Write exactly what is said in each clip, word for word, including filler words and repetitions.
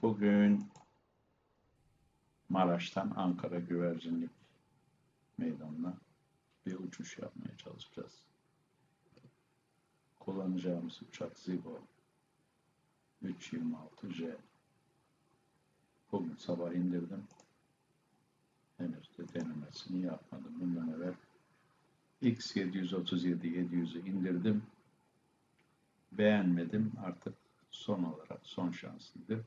Bugün Maraş'tan Ankara Güvercinlik Meydanı'na bir uçuş yapmaya çalışacağız. Kullanacağımız uçak Zibo üç yirmi altı J. Bugün sabah indirdim. Henüz de denemesini yapmadım. Bundan evvel X yedi otuz yedi yedi yüzü indirdim. Beğenmedim. Artık son olarak son şansıydı.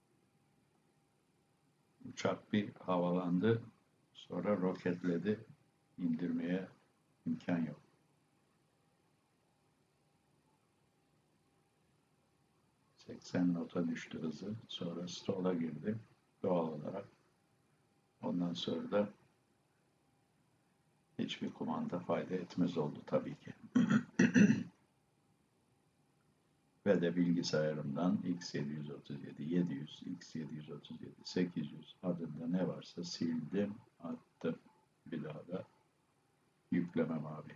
Uçak bir havalandı. Sonra roketledi. İndirmeye imkan yok. seksen nota düştü hızı. Sonra stall'a girdi doğal olarak. Ondan sonra da hiçbir kumanda fayda etmez oldu tabii ki. Ve de bilgisayarımdan X yedi otuz yedi yedi yüz, X yedi otuz yedi sekiz yüz adında ne varsa sildim, attım. Bir daha da yüklemem abi.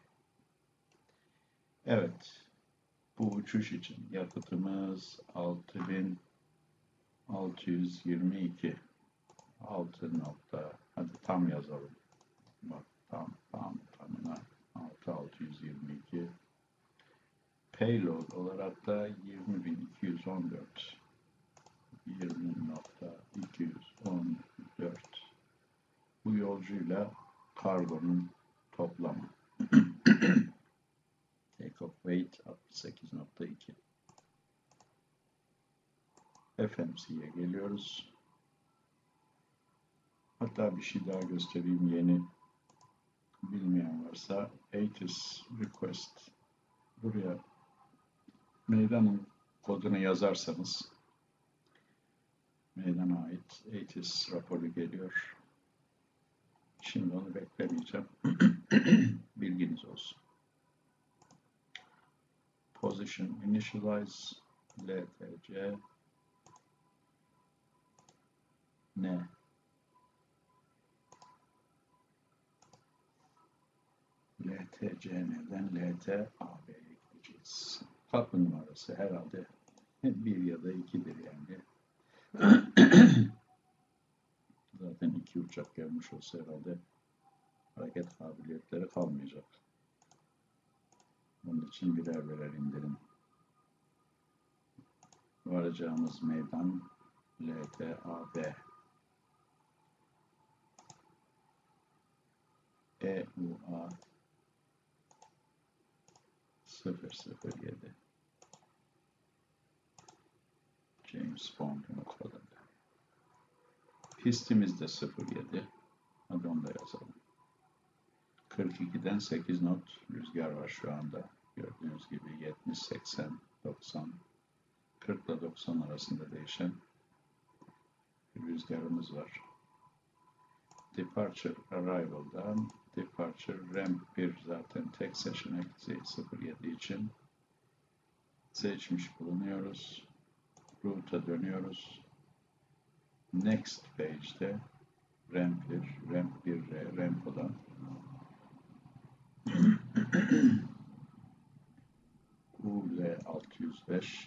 Evet. Bu uçuş için yakıtımız altı bin altı yüz yirmi iki. altı nokta, hadi tam yazalım. Bak tam tam tamına altı bin altı yüz yirmi iki. Payload olarak da yirmi bin iki yüz on dört. yirmi bin iki yüz on dört. Bu yolcuyla kargonun toplamı. Take off weight altmış sekiz nokta iki. F M C'ye geliyoruz. Hatta bir şey daha göstereyim, yeni bilmeyen varsa. A T I S request. Buraya meydanın kodunu yazarsanız meydana ait A T I S raporu geliyor. Şimdi onu beklemeyeceğim. Bilginiz olsun. Position initialize L T C ne? L T C neden L T A B'ye gideceğiz. Kapı numarası herhalde bir ya da ikidir yani. Zaten iki uçak gelmiş olsa herhalde hareket kabiliyetleri kalmayacak. Onun için birer birer indirin. Varacağımız meydan L T A B. E U A sıfır sıfır yedi. James Bond'un kodu. Pistimiz de sıfır yedi. Hadi onu da yazalım. kırk ikiden sekiz knot rüzgar var şu anda. Gördüğünüz gibi yetmiş, seksen, doksan, kırk ile doksan arasında değişen bir rüzgarımız var. Departure Arrival'dan Departure Ramp bir zaten tek seçenek Z sıfır yedi için seçmiş bulunuyoruz. Route'a dönüyoruz. Next page'de Ramp bir, Ramp bir R, Ramp olan U L altı yüz beş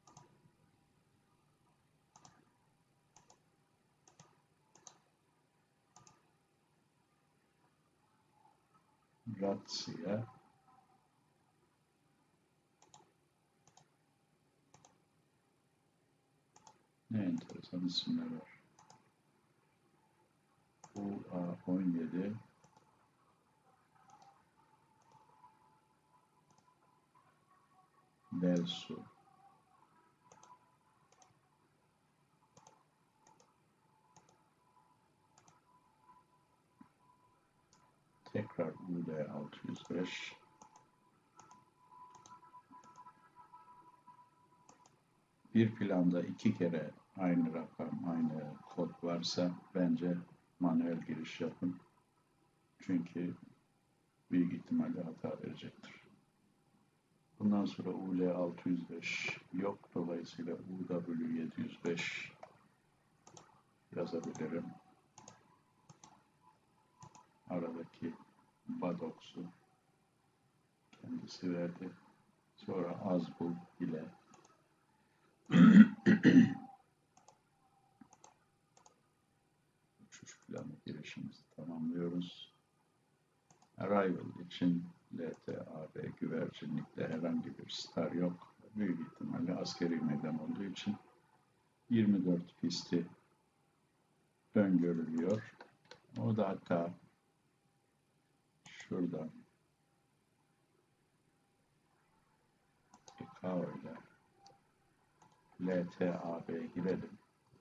Razzia ne enteresan isimler var. U A on yedi Belsu tekrar U L altı yüz beş bir planda iki kere aynı rakam, aynı kod varsa bence manuel giriş yapın. Çünkü büyük ihtimalle hata verecektir. Bundan sonra U L altı yüz beş yok. Dolayısıyla U W yedi yüz beş yazabilirim. Aradaki Badox'u kendisi verdi. Sonra Azbul ile için L T A B güvercinlikte herhangi bir star yok. Büyük ihtimalle askeri meydan olduğu için yirmi dört pisti öngörülüyor. O da hatta şuradan I K A O ile L T A B'ye girelim.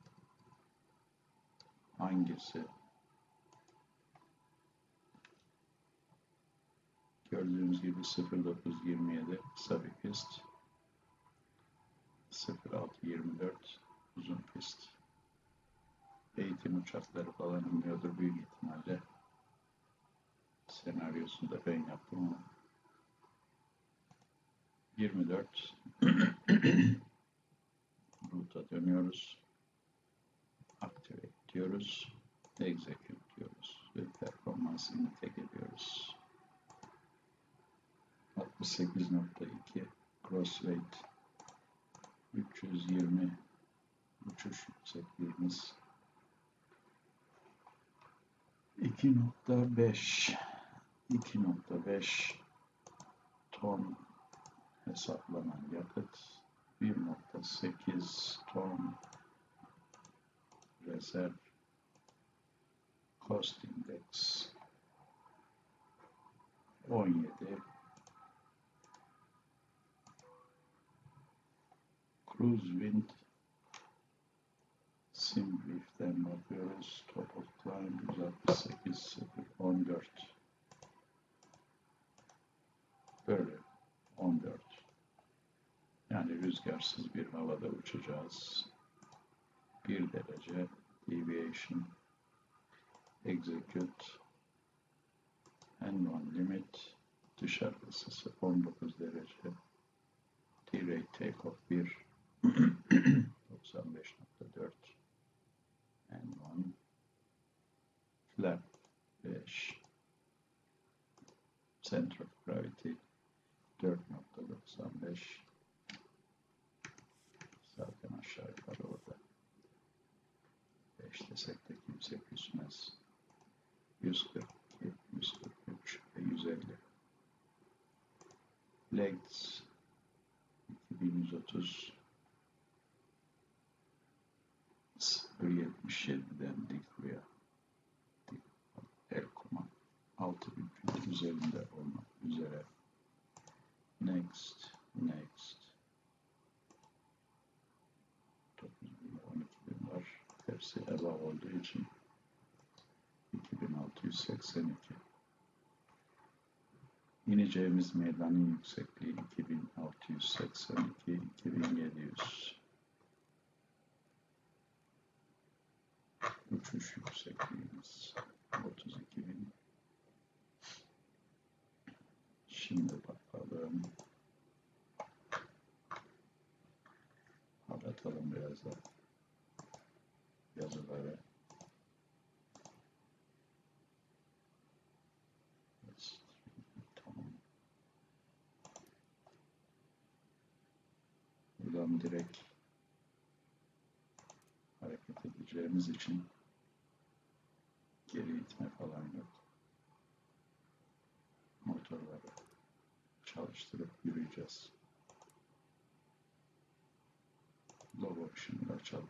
Hangisi? Gördüğünüz gibi sıfır dokuz yirmi yedi kısa bir pist. sıfır altı yirmi dört uzun pist. Eğitim uçakları falan iniyordur büyük ihtimalle. Senaryosunu da ben yaptım ama. yirmi dört Ruta dönüyoruz. Activate diyoruz. Execute diyoruz. Ve performansı entegre ediyoruz. altmış sekiz nokta iki cross weight üç yüz yirmi uçuş yüksekliğimiz iki nokta beş iki nokta beş ton hesaplanan yakıt, bir nokta sekiz ton rezerv, cost index on yedi, cruise wind, sim brief'ten bakıyoruz, top of climb yüz altmış sekiz sıfır on dört böyle on dört, yani rüzgarsız bir havada uçacağız. bir derece deviation, execute, and one limit, dışarı ısısı on dokuz derece, D-rate takeoff bir, doksan beş nokta dört, and one, flap beş, center of gravity dört nokta doksan beş, zaten aşağı yukarı orada. beş desek de kimse küsmez. yüz kırk iki, yüz kırk üç ve yüz elli. Legs iki bin yüz otuz, sıfır yetmiş yedi'den dik rüya. El koma altı bin üzerinde olmak üzere. Next, next. dokuz bin, on iki bin var. Hepsi above olduğu için iki bin altı yüz seksen iki. İneceğimiz meydanın yüksekliği iki bin altı yüz seksen iki, iki bin yedi yüz. Uçuş yüksekliğimiz otuz iki bin. Şimdi bakalım. Anlatalım biraz da yazıları. Tamam. Buradan direkt hareket edeceğimiz için geri itme falan yok. Motorları çalıştırıp yürüyeceğiz. Logo ışığını açalım.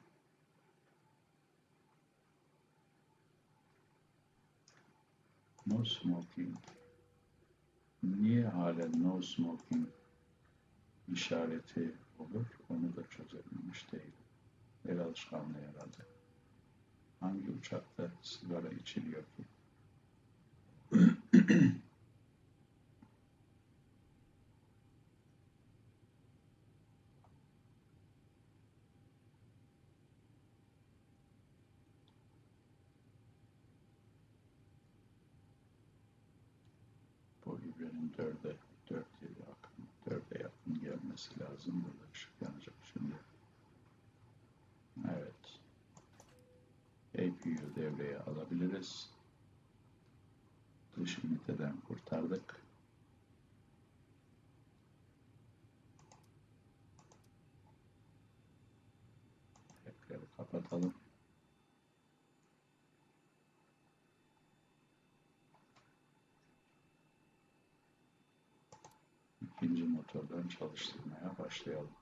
No smoking. Niye halen no smoking işareti olur? Onu da çözebilmiş değilim. El alışkanlığı herhalde. Hangi uçakta sigara içiliyor ki? Bu hibrenin dörde, dörde yakın, dörde yakın gelmesi lazım. Burada ışık yanacak şimdi. Evet. A P U'yu devreye alabiliriz. Dış üniteden kurtardık. Tekrar kapatalım. İkinci motordan çalıştırmaya başlayalım.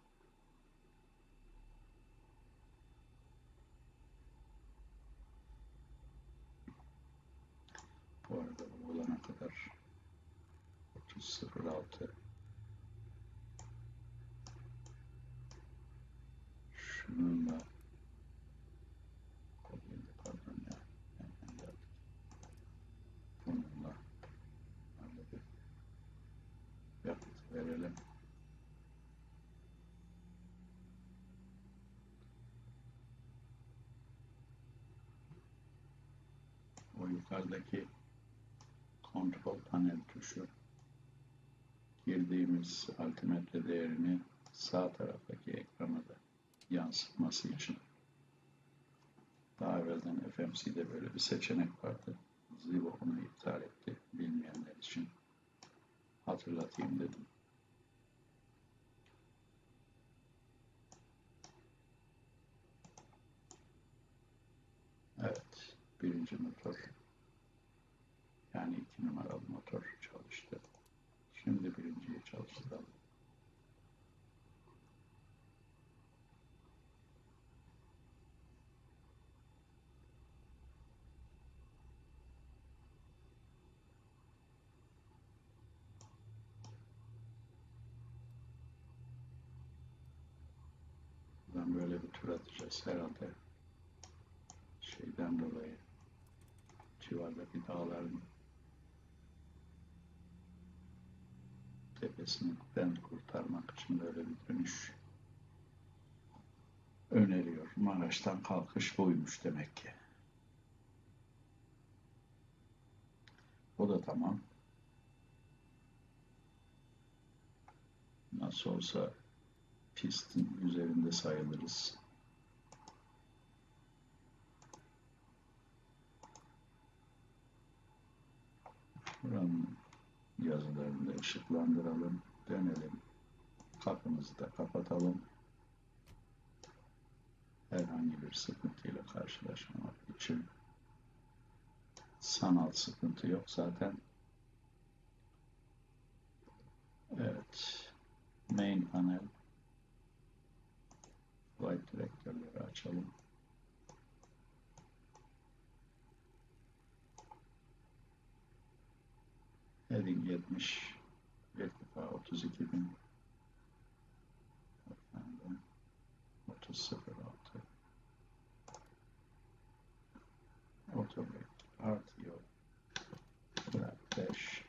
Bu arada bu olana kadar otuz sıfır altı şununla pardon ya bununla halledip yakıt verelim. O yukarıdaki kontrol panel tuşu girdiğimiz altimetre değerini sağ taraftaki ekrana da yansıtması için. Daha evvelden F M C'de böyle bir seçenek vardı. Zivo onu iptal etti. Bilmeyenler için hatırlatayım dedim. Evet, birinci motor yani iki numaralı motor çalıştı. Şimdi birinciyi çalıştıralım. Buradan böyle bir tur atacağız herhalde. Şeyden dolayı civardaki dağların tepesinden kurtarmak için böyle bir dönüş öneriyor. Maraş'tan kalkış buymuş demek ki. O da tamam. Nasıl olsa pistin üzerinde sayılırız. Buranın yazılarını da ışıklandıralım. Dönelim. Kapımızı da kapatalım. Herhangi bir sıkıntıyla karşılaşmamak için. Sanal sıkıntı yok zaten. Evet. Main panel. Flight direktörleri açalım. Heading yetmiş. İrtifa otuz iki bin. Efendim. otuz sıfır altı. Otobek. R T O. Flat beş.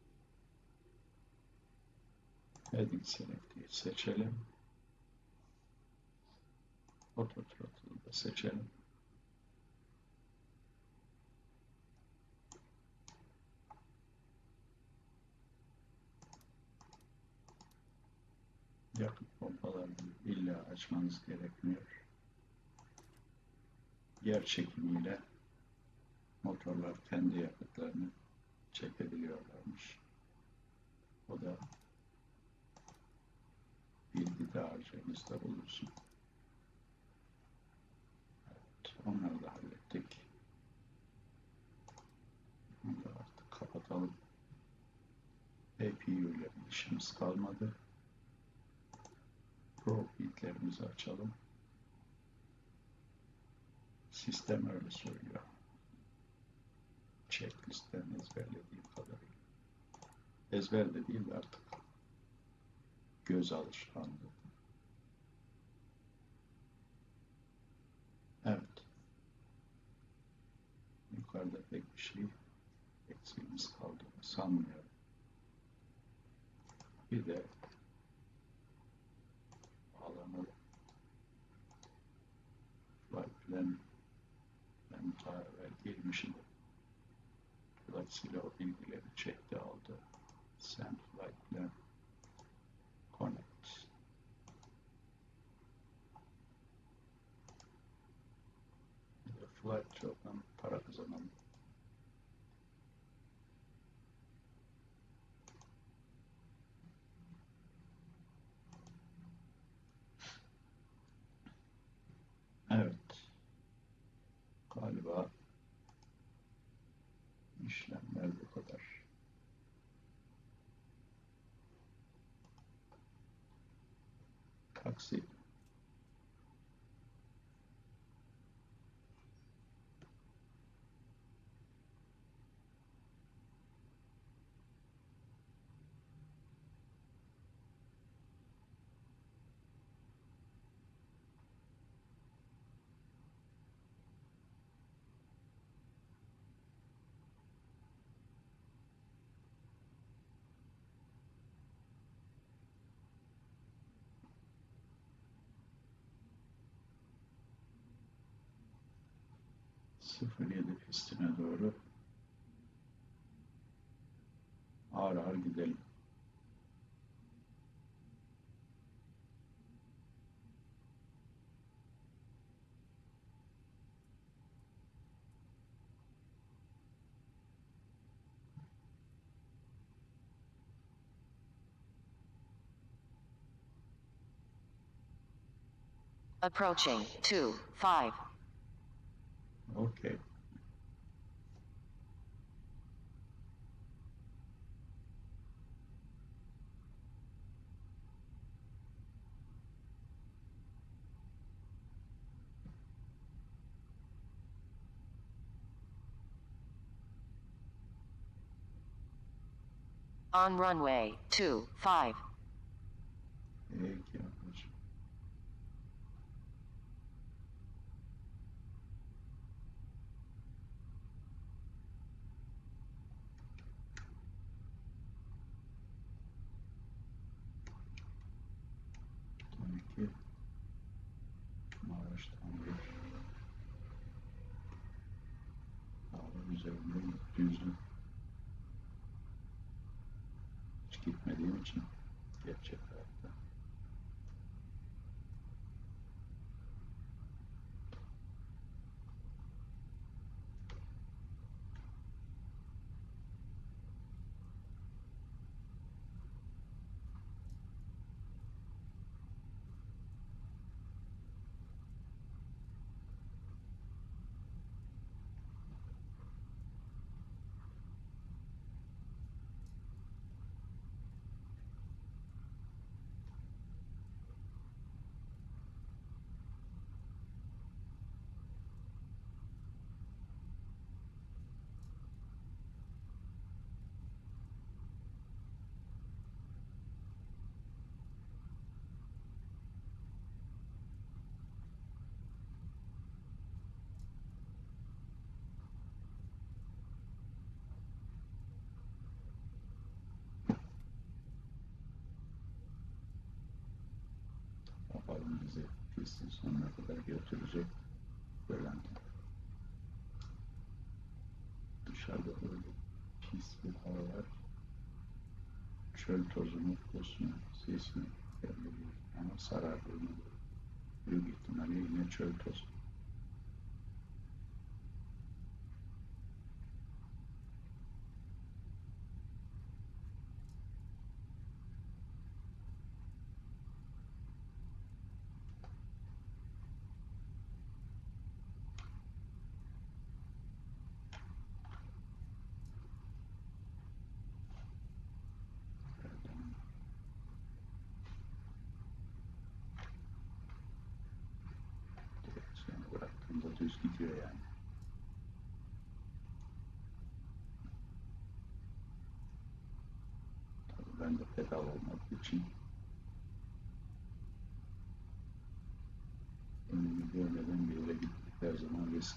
Heading Select'i seçelim. Auto Throttle'ı da seçelim. Yakıt pompalarını illa açmanız gerekmiyor. Yer çekimiyle motorlar kendi yakıtlarını çekebiliyorlarmış. O da bilgi dağarcığımızda bulunsun. Evet, onları da hallettik. Bunu da artık kapatalım. A P U'yla işimiz kalmadı. Pro bitlerimizi açalım. Sistem öyle söylüyor. Checklist'ten ezberlediğim kadarıyla. Ezberle değil de artık göz alışkanlığı. Evet. Yukarıda pek bir şey eksiğimiz kaldığını sanmıyorum. Bir de alanı flight plan ben daha evvel girmişim. Dolayısıyla o bilgileri çekti aldı. Send flight plan connect. Bir de flight job'dan para kazanalım. Evet. Galiba işlemler bu kadar. Eksi. sıfır yedi pistine doğru ağır ağır gidelim. Approaching two five. Okay. On runway two five. Peki ablacığım. Tabii ki Maraş'tan bir dağlar üzerinde düzlük. Hiç gitmediğim için gerçek hayatta. Bakalım bizi pistin sonuna kadar götürecek Bülent. Dışarıda böyle pis bir hava var. Çöl tozunu, kosunu, sesini belli ama sarardığını büyük ihtimalle yine çöl tozu. Direksiyonu bıraktığımda düz gidiyor yani. Tabii ben de pedal olmadığı için önümü görmeden bir yere gitmek her zaman risk.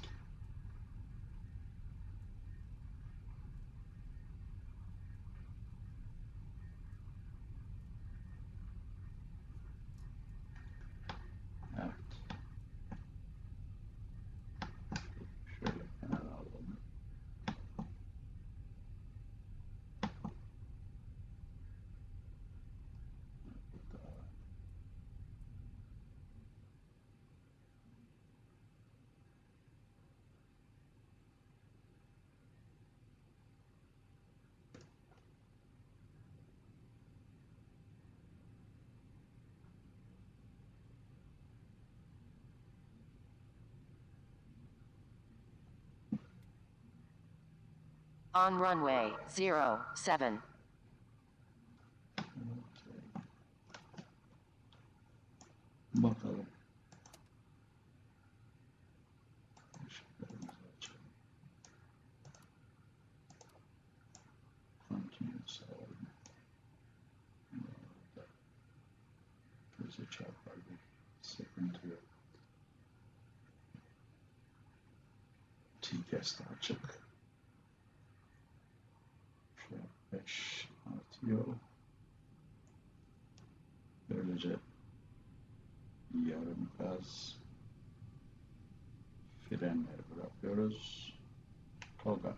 Evet. Şöyle kenara alalım. Burada On runway zero seven. okay. da çarpar bir sıkıntı yok. T-Cast açık. Şu beş artıyor. Böylece yarım gaz frenleri bırakıyoruz. Toga.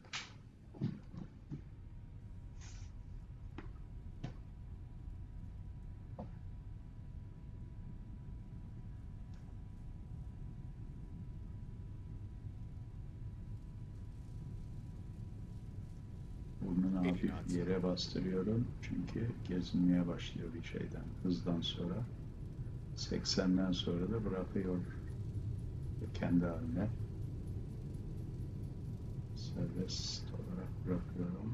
Burnunu hafif yere bastırıyorum. Çünkü gezinmeye başlıyor bir şeyden. Hızdan sonra. seksenden sonra da bırakıyor. Kendi haline. Serbest olarak bırakıyorum.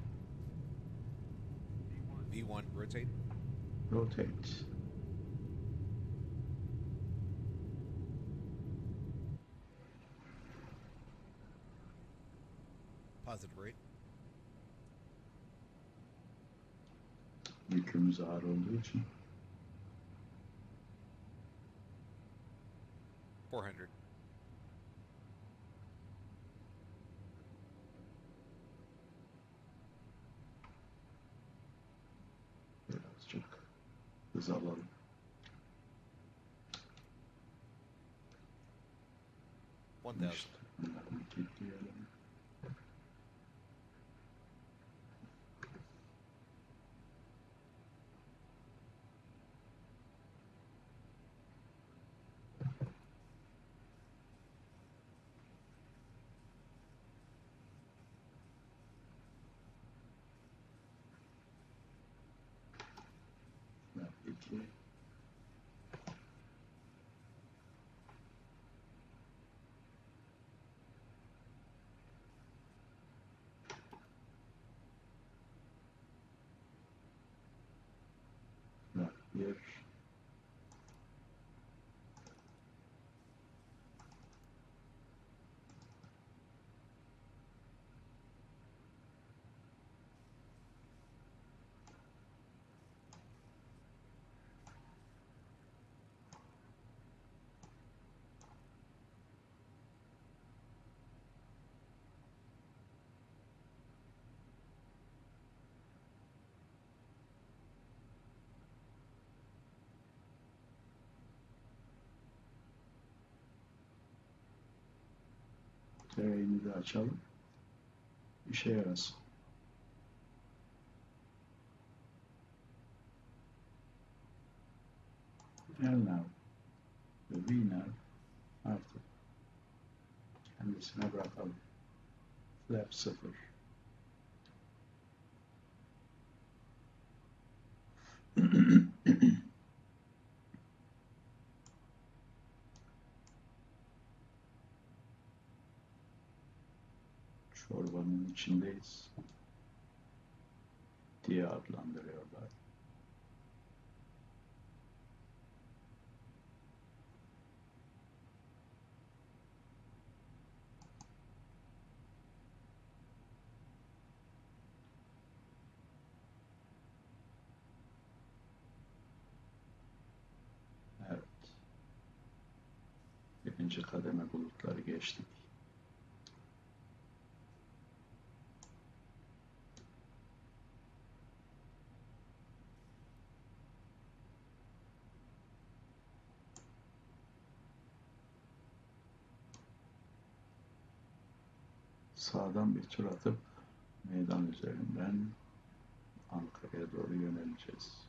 V bir rotate. Rotate. Positive rate. Yükümüz ağır olduğu için four hundred. birazcık hız alalım. one thousand. İşte bunları kilitleyelim. iki. bir. Tereyini de açalım. İşe yarasın. L-Nav ve V-Nav artık kendisine bırakalım. Flap sıfır. Çorbanın içindeyiz diye adlandırıyorlar. Evet. Birinci kademe bulutları geçtik. Sağdan bir tur atıp meydan üzerinden Ankara'ya doğru yöneleceğiz.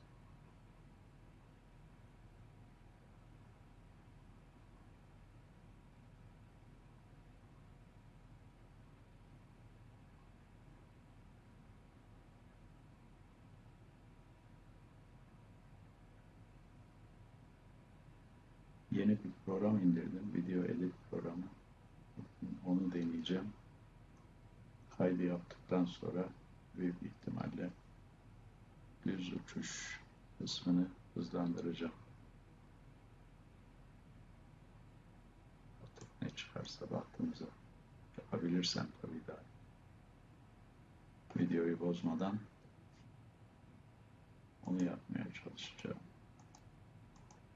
Yeni bir program indirdim. Video edit programı. Onu deneyeceğim. Kaydı yaptıktan sonra büyük ihtimalle düz uçuş kısmını hızlandıracağım. Artık ne çıkarsa baktığımıza yapabilirsem tabii daha. Videoyu bozmadan onu yapmaya çalışacağım.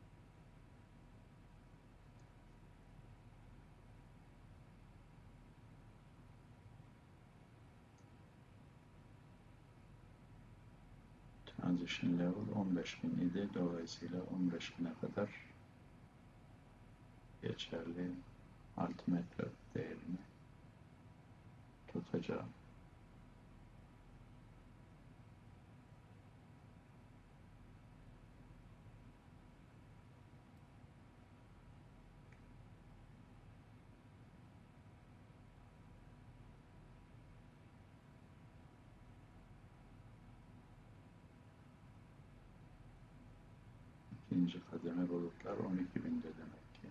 Transition level on beş bin idi. Dolayısıyla on beş bine kadar geçerli altimetre değerini tutacağım. İkinci kademe bulutlar on iki binde demek ki.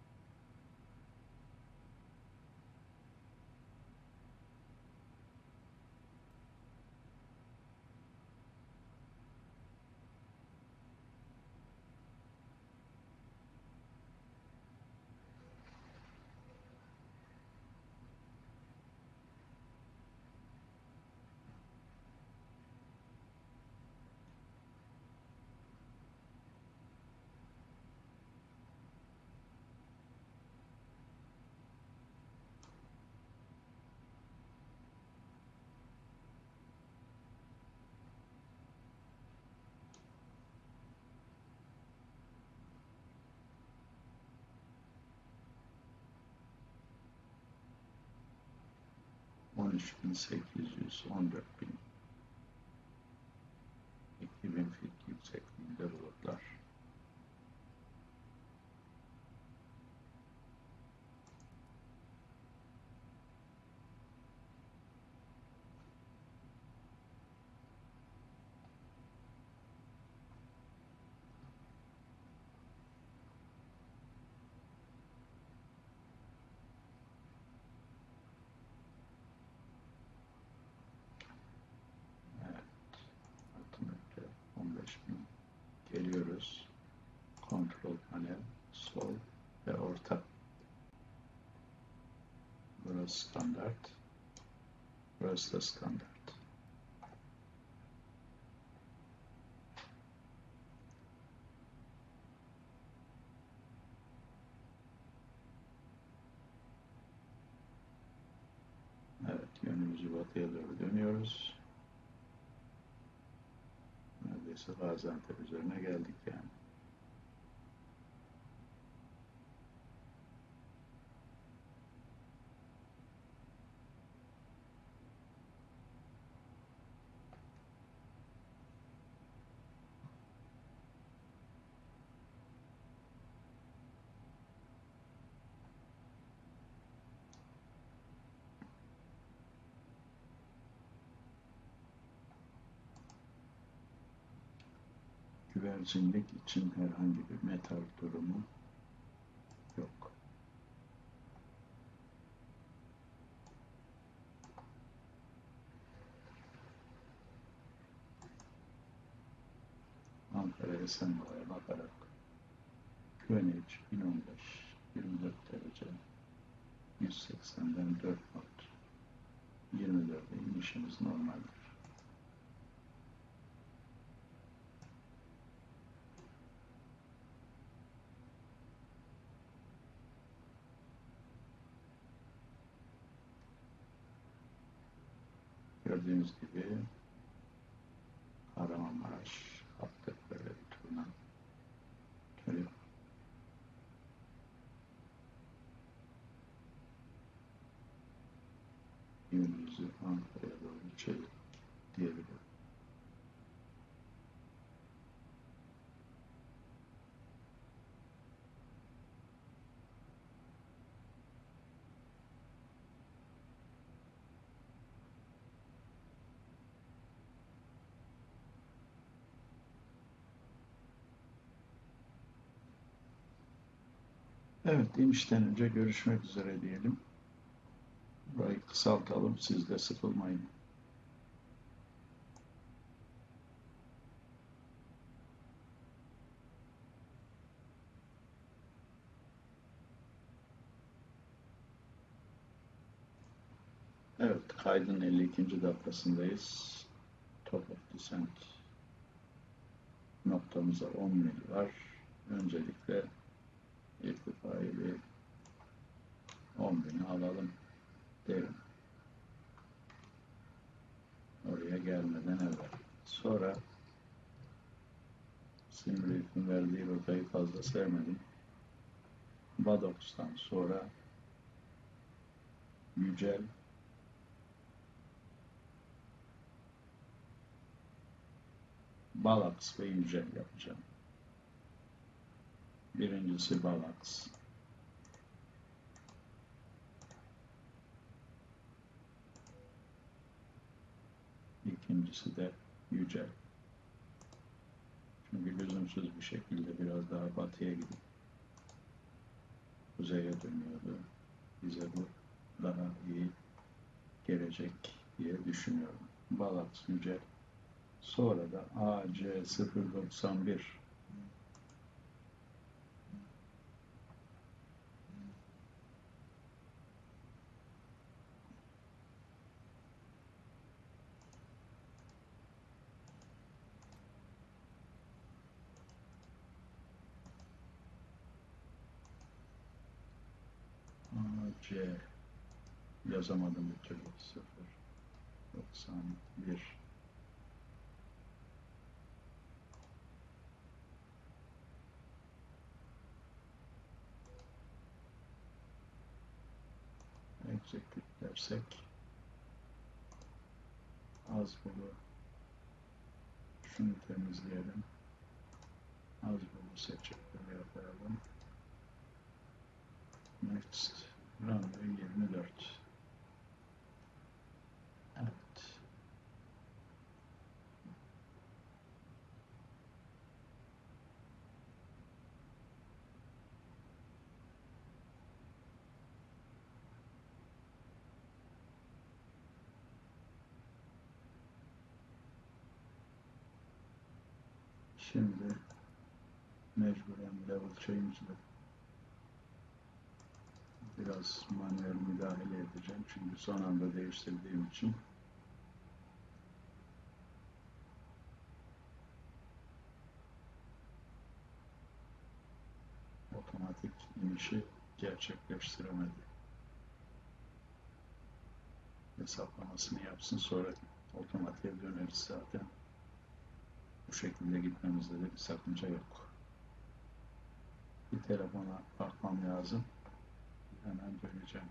on üç bin sekiz yüz, on dört bin, iki bin fit yüksekliğinde bulutlar. Altimetre on beş bin. Geliyoruz. Kontrol panel, sol ve orta. Burası standart. Burası da standart. Evet, yönümüzü batıya doğru dönüyoruz. Neredeyse Gaziantep üzerine geldik yani. Güvercinlik için herhangi bir metal durumu yok. Ankara Esenboğa'ya bakarak Greenwich bin on beş, yirmi dört derece, yüz seksenden dört knot, yirmi dörde inişimiz normaldir. Gördüğünüz gibi Kahramanmaraş attık böyle bir turuna. Şöyle yönümüzü Ankara'ya doğru çevir diyebilirim. Evet, inişten önce görüşmek üzere diyelim. Burayı kısaltalım, siz de sıkılmayın. Evet, kaydın elli ikinci dakikasındayız. Top of Descent noktamıza on mil var. Öncelikle irtifayı bir on bini alalım derim. Oraya gelmeden evvel. Sonra Simulate'in verdiği rotayı fazla sevmedim. Vadox'tan sonra Yücel, Balax ve Yücel yapacağım. Birincisi Balax. İkincisi de Yücel. Çünkü lüzumsuz bir şekilde biraz daha batıya gidip kuzeye dönüyordu. Bize bu daha iyi gelecek diye düşünüyorum. Balax, Yücel. Sonra da A C sıfır doksan bir A C yazamadım bir türlü. sıfır doksan bir execute dersek az bulu şunu temizleyelim. Az bulu seçecekleri yapalım. Next runway yirmi dört. Evet. Şimdi mecburen level change'de biraz manuel müdahale edeceğim. Çünkü son anda değiştirdiğim için otomatik inişi gerçekleştiremedi. Hesaplamasını yapsın, sonra otomatiğe döneriz zaten. Bu şekilde gitmemizde de bir sakınca yok. Bir telefona bakmam lazım. Hemen döneceğim.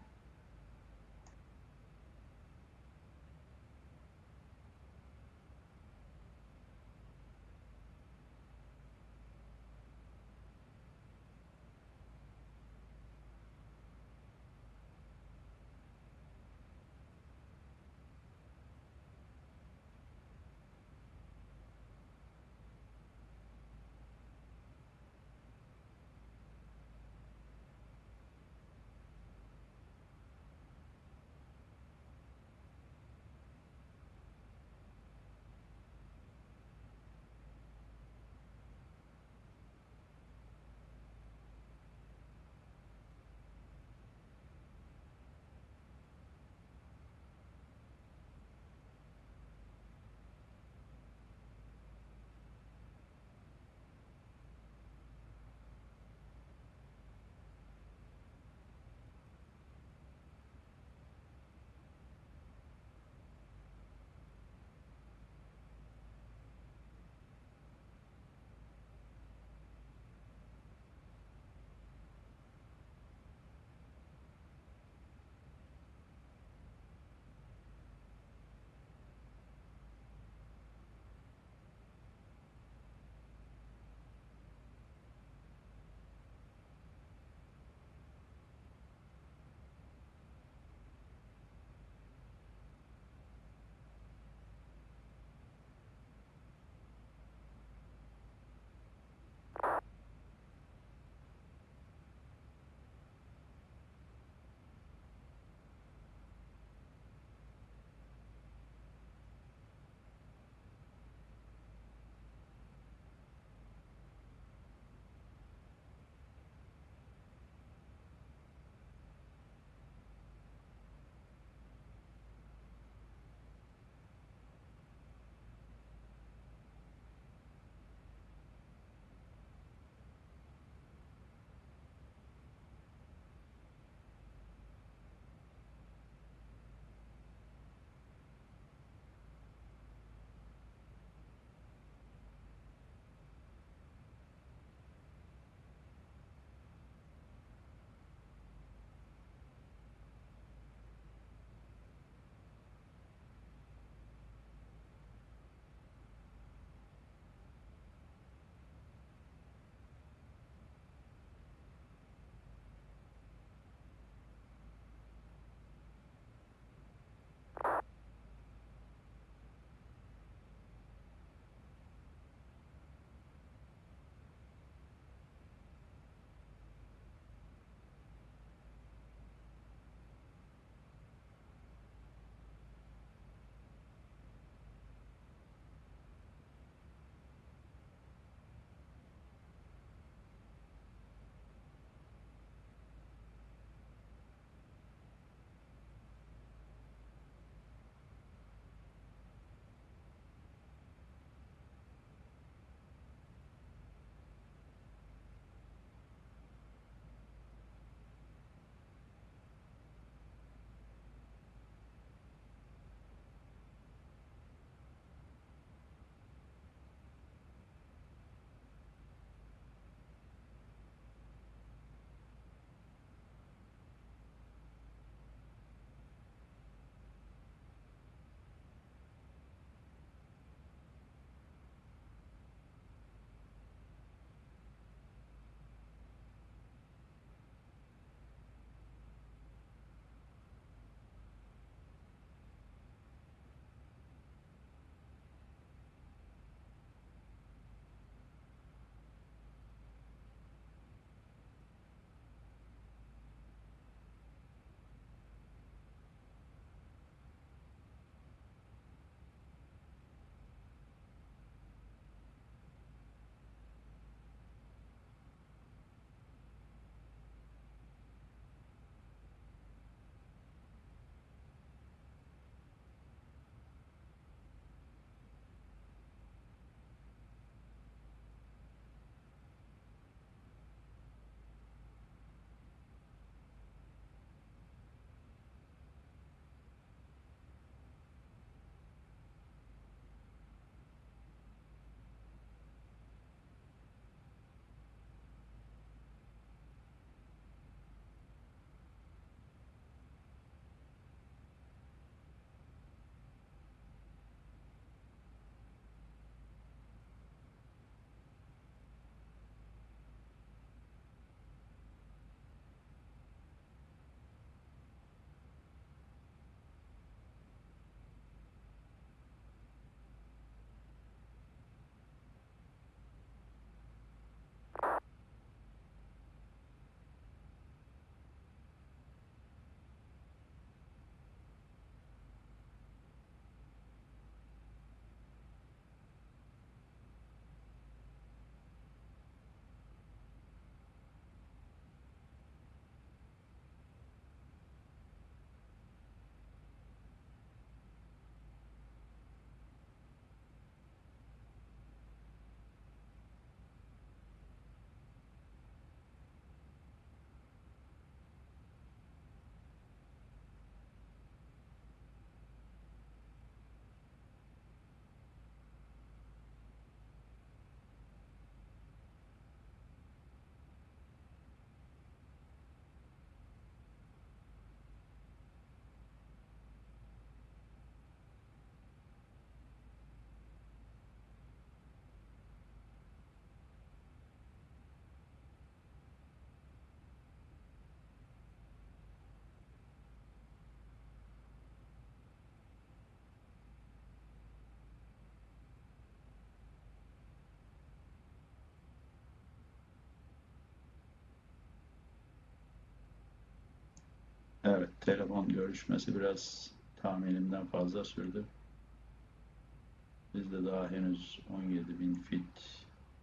Evet, telefon görüşmesi biraz tahminimden fazla sürdü. Biz de daha henüz on yedi bin fit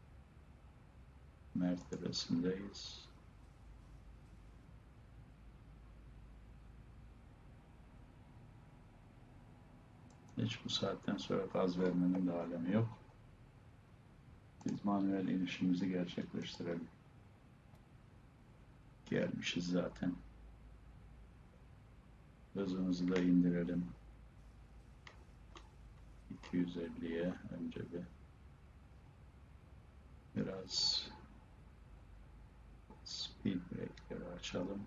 mertebesindeyiz. Hiç bu saatten sonra gaz vermenin de alemi yok. Biz manuel inişimizi gerçekleştirelim. Gelmişiz zaten. Hızımızı da indirelim. iki yüz elliye önce bir biraz speed brake'leri açalım.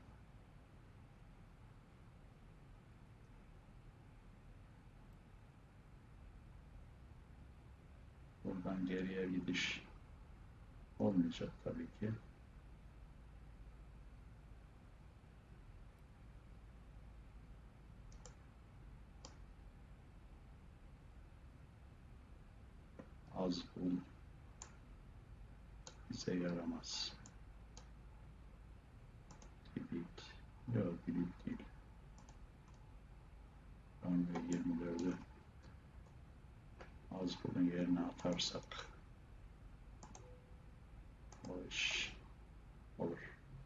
Buradan geriye gidiş olmayacak tabii ki. Az bul bize yaramaz. Delete. Yok, delete değil. Runway yirmi dördü az bunun yerine atarsak o iş olur.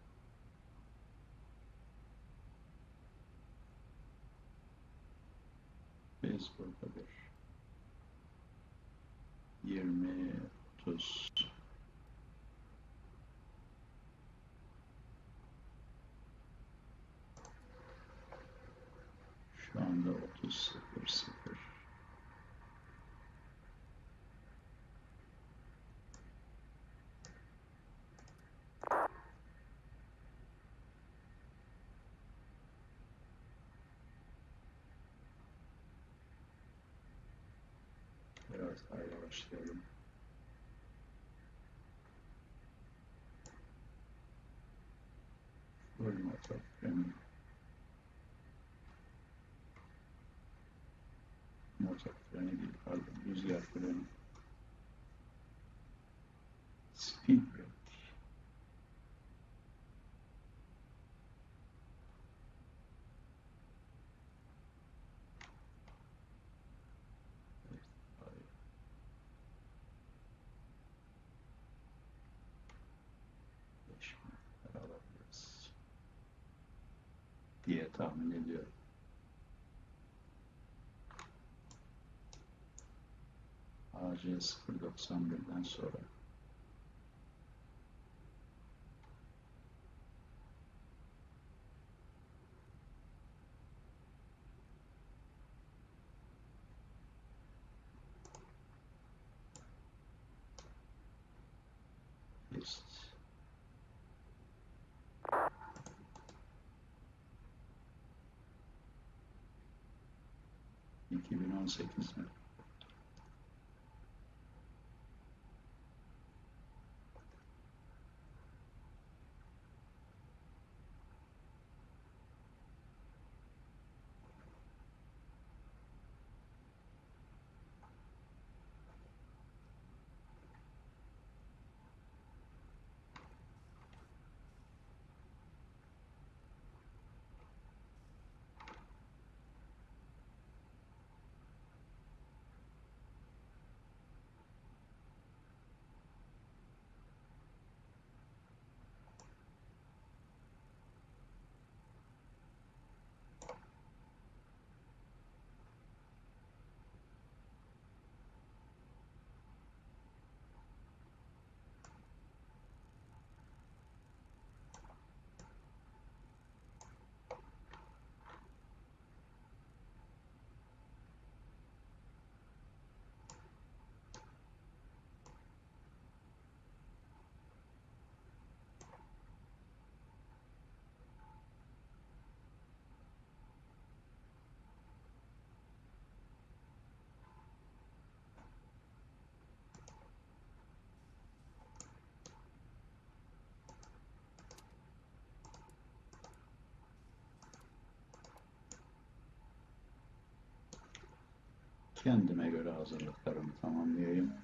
Biz burada bir yirmi otuz şu anda otuz sıfır sıfır biraz daha yavaşlayalım. Full motor freni motor freni değil, pardon, rüzgar freni. Speed brake. beş bin alabiliriz diye tahmin ediyorum. A C sıfır doksan birden sonra list iki bin on sekiz mi? Kendime göre hazırlıklarımı tamamlayayım.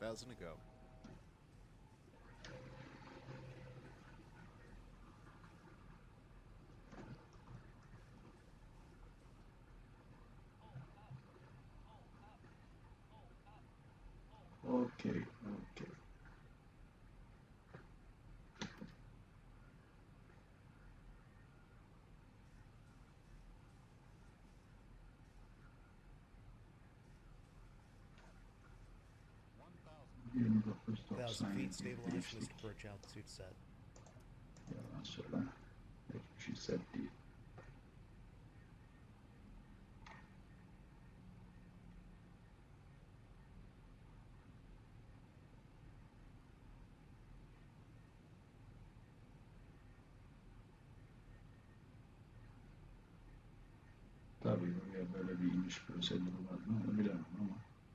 thousand to go. Okay, okay. yirmi dokuz Thousand doksan feet, stabilize, geçtik. Mister Perch, altitude set. Yalan söyle. Hiçbir şey set değil. Tabii oraya böyle bir iniş prosedürü var mı onu bilemem ama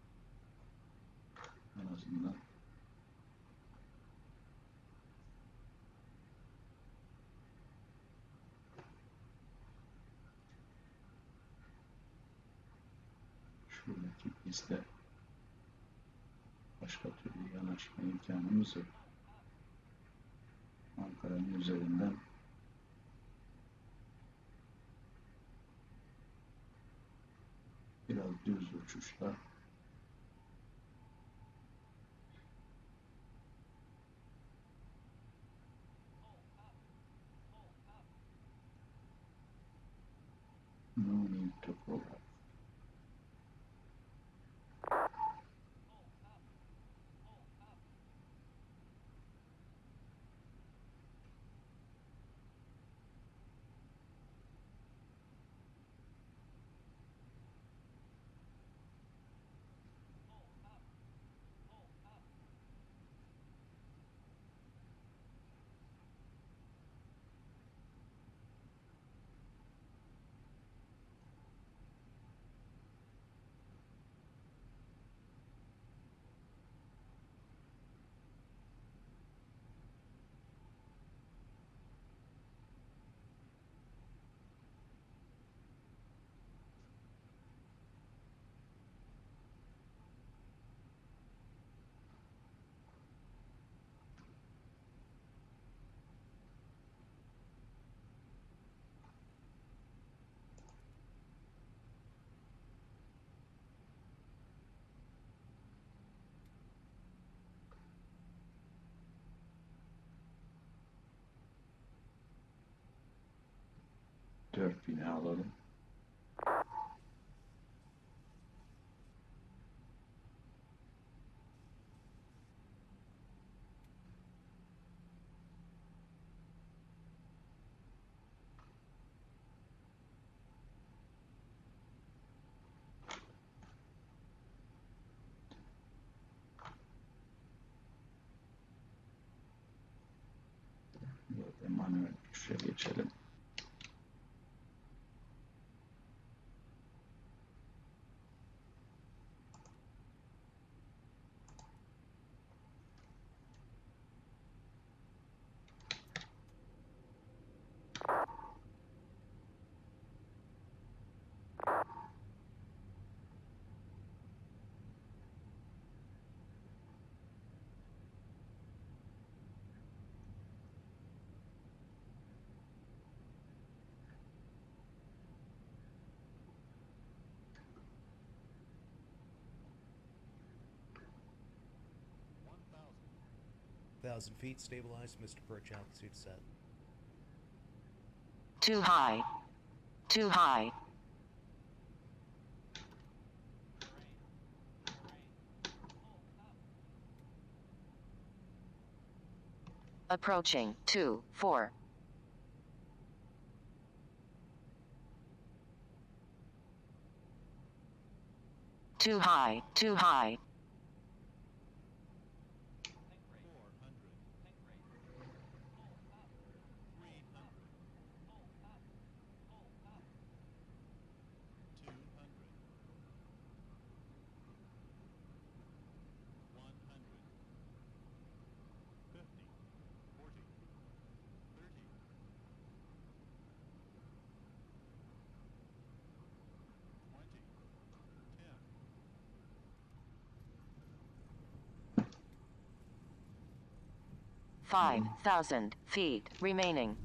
en azından şuradaki piste başka türlü yanaşma imkanımız yok. Ankara'nın üzerinden biraz düz uçuşla no need to pull up. dört bini alalım. Böyle manuel düşe geçelim. Thousand feet, stabilize, Mister Perch, altitude set. Too high. Too high. Approaching two, four. Too high, too high. five thousand feet remaining.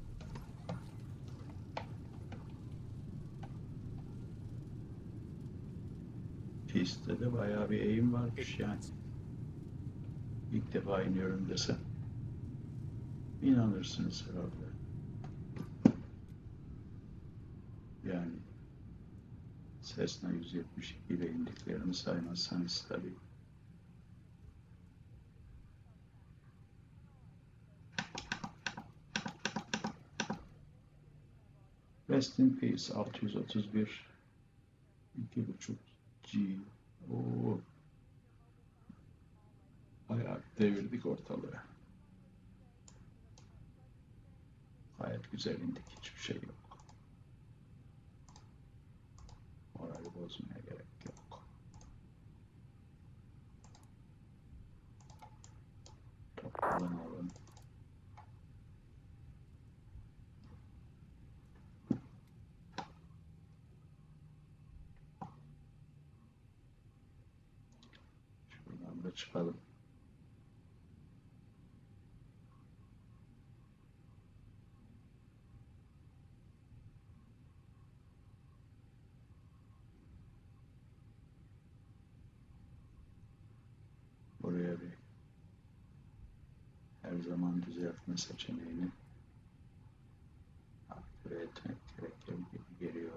Pistte de bayağı bir eğim varmış yani. İlk defa iniyorum desem inanırsınız herhalde. Yani Cessna yüz yetmiş iki ile indiklerini saymazsanız tabii. Rest in Peace altı yüz otuz bir iki buçuk G. Oo. Bayağı devirdik ortalığı. Gayet güzel indik. Hiçbir şey yok. Morali bozmaya gerek yok. Toplanalım. Şuradan da çıkalım. Buraya bir her zaman düzeltme seçeneğini aktive etmek gerekir gibi geliyor.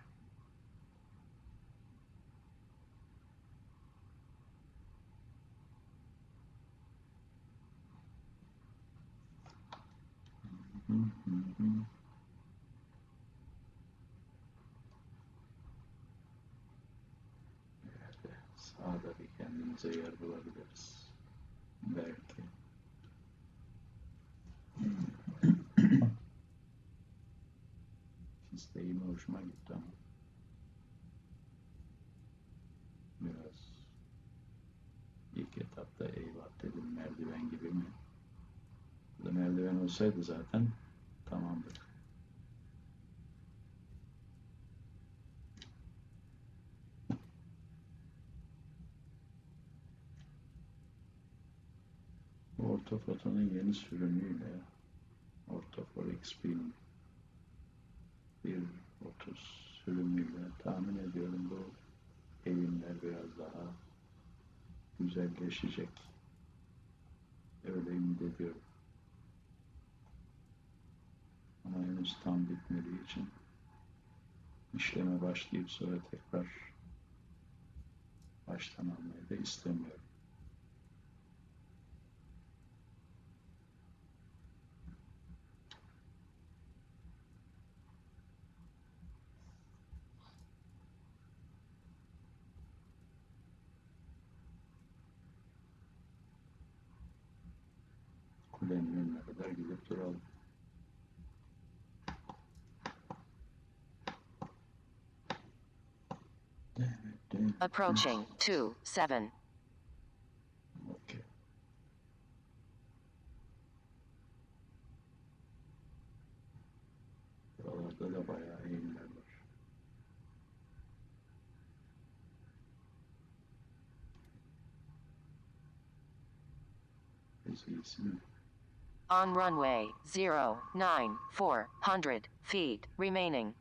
Hı hı hı. Nerede? Sağda bir kendimize yer bulabiliriz. Belki. İsteğim hoşuma gitti ama biraz ilk etapta eyvah dedim, merdiven gibi mi? Bu da merdiven olsaydı zaten tamamdır. Ortofoto'nun yeni sürümüyle Ortofor X P'nin bir nokta otuz sürümüyle tahmin ediyorum bu eğimler biraz daha güzelleşecek. Öyle ümit ediyorum. Ama henüz tam bitmediği için işleme başlayıp sonra tekrar baştan almayı da istemiyorum. Kulenin önüne kadar gidip duralım. Approaching two seven. Okay. Buralarda da bayağı eğimler var. Biz iyisi mi? On runway zero nine four hundred feet remaining.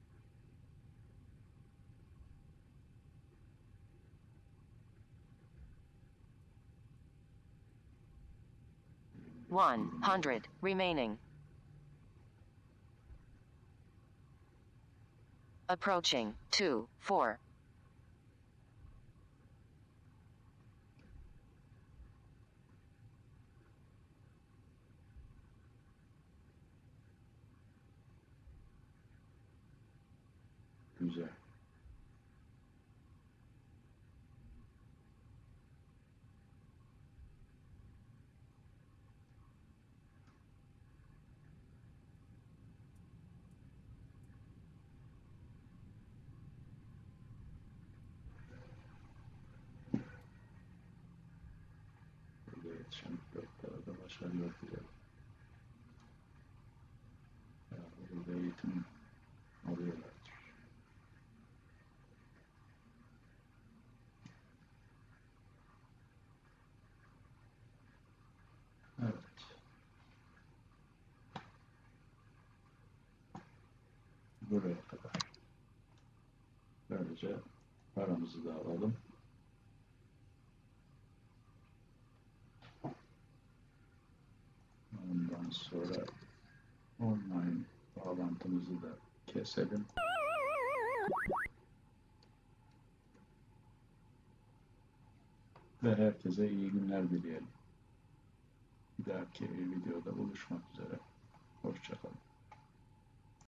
One hundred remaining. Approaching two four. Güzel. Burada yetişen pilotlara da başarılar dilerim. Herhalde burada eğitim alıyorlardır. Evet. buraya kadar. Böylece paramızı da alalım. Ondan sonra online bağlantımızı da keselim. Ve herkese iyi günler dileyelim. Bir dahaki videoda buluşmak üzere. Hoşça kalın.